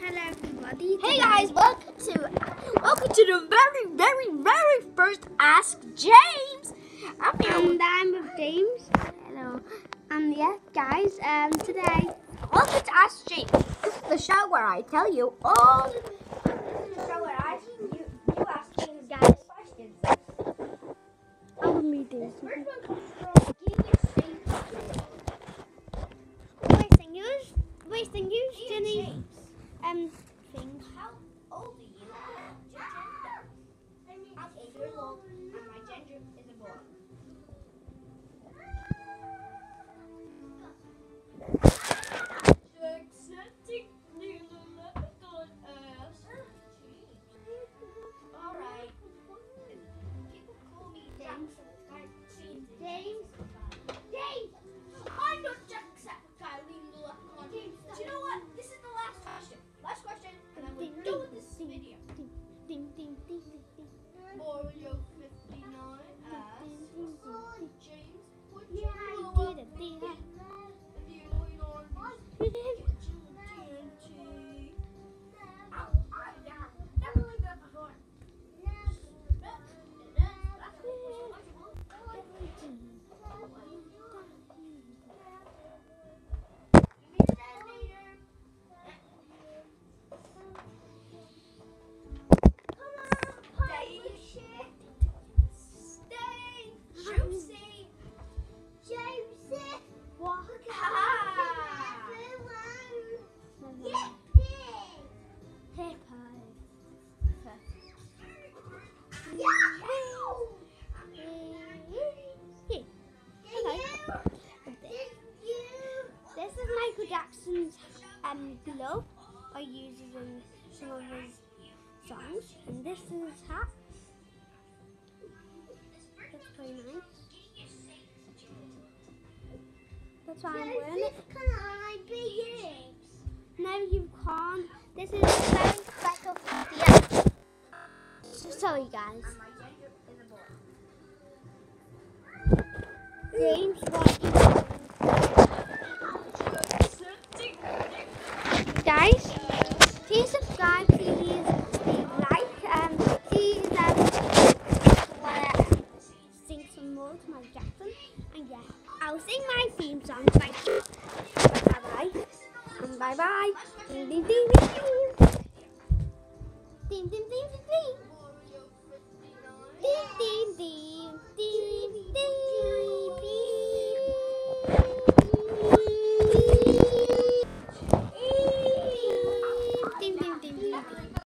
Hello everybody. Hey guys, welcome to the very first Ask James. And I'm with James. Hello. And yeah, guys, today Welcome to Ask James. This is the show where I tell you all. This is the show where you ask James guys questions. I'm gonna read this. First one comes from Genius James. Wasting you, Jenny. Things. How old are you? Gender. I'm 8 years old and my gender is a boy. Alright. People call me James. James! I'm not Jacksepticeye. Do you know what? This is the last question. Last question, and then we're done with this video. Ding, ding, ding, ding. Oreo 59 asks, hi James, would you Yeah, I blow did up it. Did it. the Alien Armies kitchen TNT? Never heard that before. This is Michael Jackson's glove I use in some of his songs, and this is his hat. It's pretty nice. That's why I'm wearing it. Can I be it? No, you can't. This is very special for you. So sorry, guys. And my gender is a boy. James, what you guys, please subscribe, please leave like, please wanna sing some more to Michael Jackson, and yeah, I'll sing my theme song. Bye bye, and bye bye. Ding ding ding ding ding. Ding ding ding ding ding. Ding ding ding ding ding ding. Ding ding ding ding.